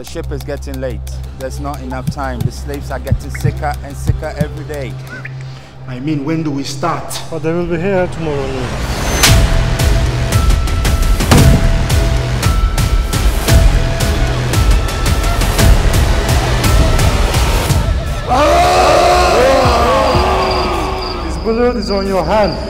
ship is getting late. There's not enough time. The slaves are getting sicker and sicker every day. I mean, when do we start? But they will be here tomorrow noon. This bullet is on your hand.